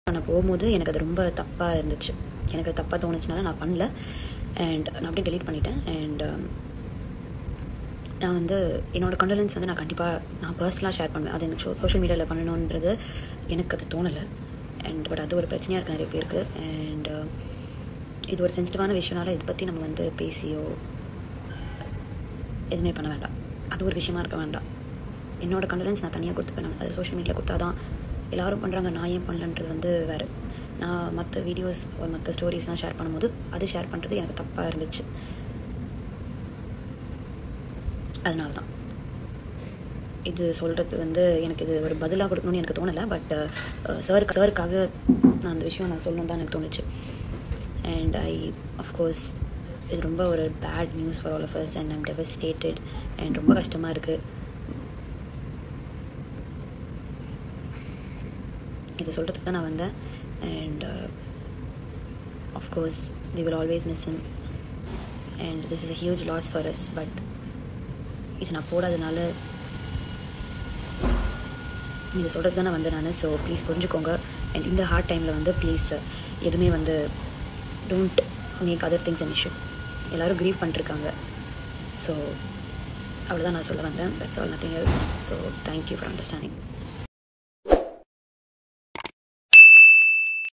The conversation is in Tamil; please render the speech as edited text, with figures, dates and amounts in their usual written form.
நான் போகும்போது எனக்கு அது ரொம்ப தப்பாக இருந்துச்சு. எனக்கு தப்பாக தோணுச்சுனால நான் பண்ணல. அண்ட் நான் அப்படியே டெலீட் பண்ணிட்டேன். அண்ட் நான் வந்து என்னோடய கண்டோலன்ஸ் வந்து நான் கண்டிப்பாக நான் பர்சனலாக ஷேர் பண்ணுவேன். அது எனக்கு சோஷியல் மீடியாவில் பண்ணணுன்றது எனக்கு அது தோணலை. அண்ட் பட் அது ஒரு பிரச்சனையாக இருக்குது நிறைய பேருக்கு. அண்ட் இது ஒரு சென்சிட்டிவான விஷயம்னால இதை பற்றி நம்ம வந்து பேசியோ எதுவுமே பண்ண வேண்டாம். அது ஒரு விஷயமா இருக்க வேண்டாம். என்னோடய கண்டோலன்ஸ் நான் தனியாக கொடுத்துப்பேன். அது சோஷியல் மீடியாவில் கொடுத்தா தான் எல்லோரும் பண்ணுறாங்க, நான் ஏன் பண்ணலன்றது வந்து வேறு. நான் மற்ற வீடியோஸ் மற்ற ஸ்டோரிஸ்லாம் ஷேர் பண்ணும்போது அது ஷேர் பண்ணுறது எனக்கு தப்பாக இருந்துச்சு. அதனால தான் இது சொல்கிறது வந்து எனக்கு இது ஒரு பதிலாக கொடுக்கணும்னு எனக்கு தோணலை. பட் சருக்காக நான் அந்த விஷயம் நான் சொல்லணும் தான் எனக்கு தோணுச்சு. அண்ட் அஃப்கோர்ஸ் இது ரொம்ப ஒரு bad news for all of us and I'm devastated. And ரொம்ப கஷ்டமாக இருக்குது. இது சொல்கிறதுக்கு தான் நான் வந்தேன். And of course we will always miss him and this is a huge loss for us. But இது நான் போடாதனால இதை சொல்கிறது தான் நான் வந்து நான். ஸோ ப்ளீஸ் புரிஞ்சுக்கோங்க. அண்ட் இந்த ஹார்ட் டைமில் வந்து ப்ளீஸ் எதுவுமே வந்து don't make other things an issue. எல்லோரும் க்ரீவ் பண்ணிட்டுருக்காங்க. ஸோ அவ்வளோதான் நான் சொல்ல வந்தேன். That's all, nothing else. So thank you for understanding.